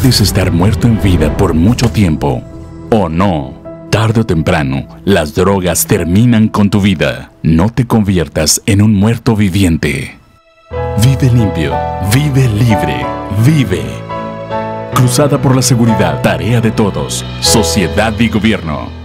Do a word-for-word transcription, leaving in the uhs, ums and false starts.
Puedes estar muerto en vida por mucho tiempo, o no. Tarde o temprano, las drogas terminan con tu vida. No te conviertas en un muerto viviente. Vive limpio, vive libre, vive. Cruzada por la Seguridad, tarea de todos, sociedad y gobierno.